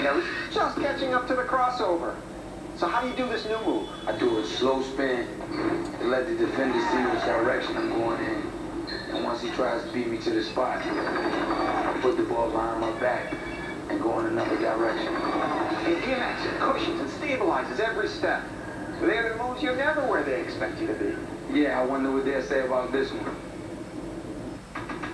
And I was just catching up to the crossover. So how do you do this new move? I do a slow spin to let the defender see which direction I'm going in. And once he tries to beat me to the spot, I put the ball behind my back and go in another direction. And DMX, it cushions and stabilizes every step. They're the moves you're never where they expect you to be. Yeah, I wonder what they'll say about this one.